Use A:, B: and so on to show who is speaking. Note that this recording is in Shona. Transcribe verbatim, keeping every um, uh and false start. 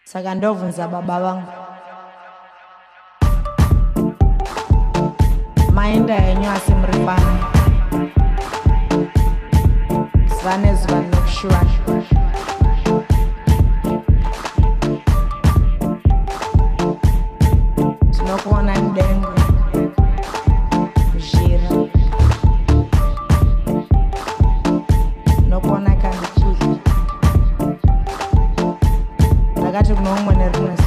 A: saka ndovunza baba vangu maenda yenyu asimuripani zuva nezuva ndinokushuva tinokuona mudengu kuzhira tinokuona kandichiki ndakati kuno umwe nerimwe